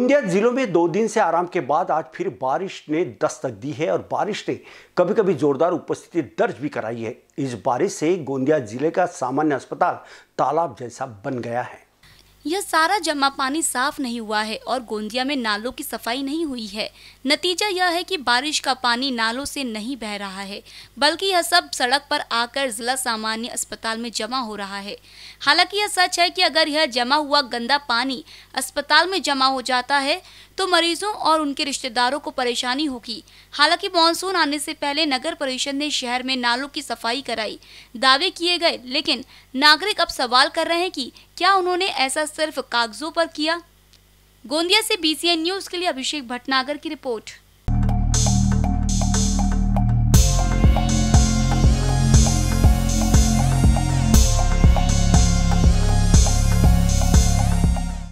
गोंदिया जिलों में 2 दिन से आराम के बाद आज फिर बारिश ने दस्तक दी है और बारिश ने कभी कभी जोरदार उपस्थिति दर्ज भी कराई है। इस बारिश से गोंदिया जिले का सामान्य अस्पताल तालाब जैसा बन गया है। यह सारा जमा पानी साफ नहीं हुआ है और गोंदिया में नालों की सफाई नहीं हुई है। नतीजा यह है कि बारिश का पानी नालों से नहीं बह रहा है, बल्कि यह सब सड़क पर आकर जिला सामान्य अस्पताल में जमा हो रहा है। हालांकि यह सच है कि अगर यह जमा हुआ गंदा पानी अस्पताल में जमा हो जाता है तो मरीजों और उनके रिश्तेदारों को परेशानी होगी। हालांकि मानसून आने से पहले नगर परिषद ने शहर में नालों की सफाई कराई, दावे किए गए, लेकिन नागरिक अब सवाल कर रहे हैं कि क्या उन्होंने ऐसा सिर्फ कागजों पर किया। गोंदिया से BCN न्यूज के लिए अभिषेक भटनागर की रिपोर्ट।